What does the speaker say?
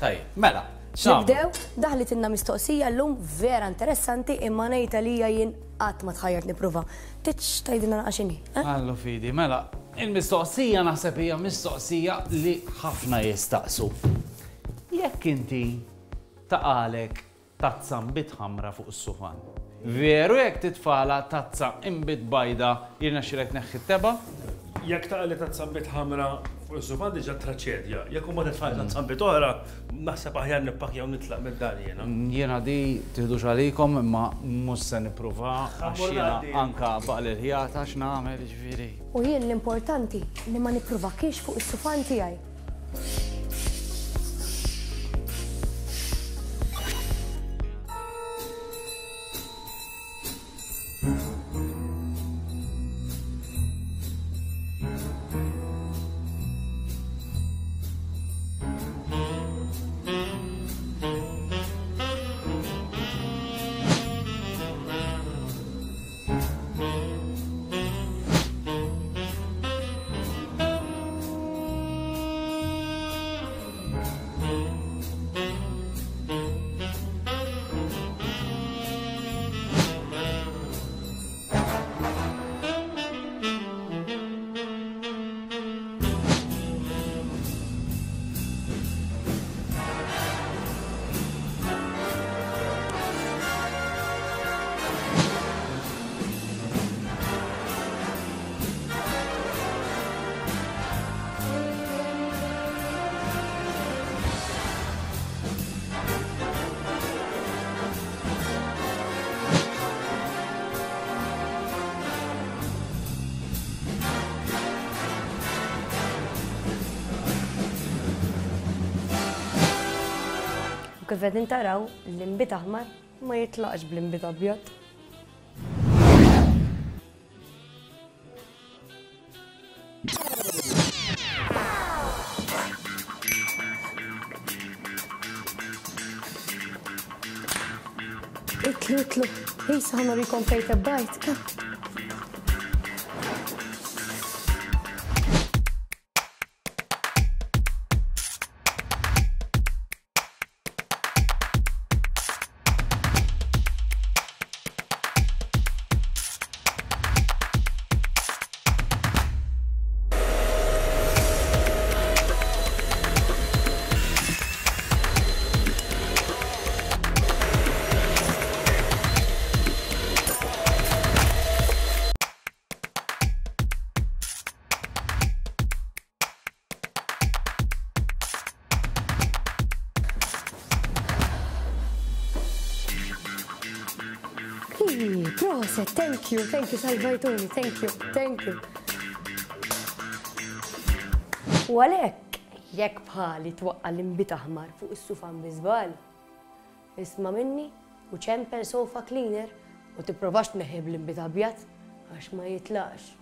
Tajjeb, mela. Nibdew, daħlet inna mistoqsija llum vera interessanti imma ngħidha li jien qatt ma tħajjart nipprova. Titx tgħidilna naqaxini. Allu fidi, mela, il-mistoqsija naħseb hija mistoqsija li ħafna jistaqsu. Jekk inti taqalek tazza imbit ħamra fuq is-sufan. Veru jekk titfala tazza imbit bajda jirna xirek neħħi t-teba? Jekk taqalek tazza imbit ħamra fuq is-sufan diġà traċedja. Jekk huma titfala tazza imbit oħra, naħseb aħjar nippakjaw nitlaq mid-dar jiena. Jiena di tieħdux għalikom imma mhux se nippruva għax jiena anka baqal il-ħjata x'nagħmel ġifieri. U jien l-importanti li ma nippruvakix fuq is-sufan tiegħi. Kif qegħdin taraw l-imbit aħmar ma jitlaqx bl-imbit abjad. Itlu, issa ħanurikom fejn tebbajt. Proset, thank you, salvajtuni, thank you. U għalhekk, jekk bħali twaqqa l-imbit aħmar fuq is-sufan biżbal, isma' minni u ċempel sofa cleaner u tipprovax tneħħi l-imbit abjad għax ma jitlaqx.